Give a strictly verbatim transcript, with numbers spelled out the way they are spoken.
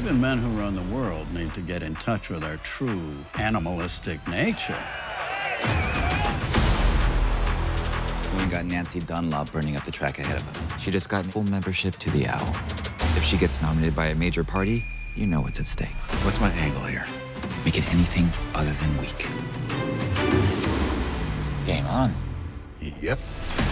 Even men who run the world need to get in touch with our true animalistic nature. We got Nancy Dunlop burning up the track ahead of us. She just got full membership to the Owl. If she gets nominated by a major party, you know what's at stake. What's my angle here? Make it anything other than weak. Game on. Yep.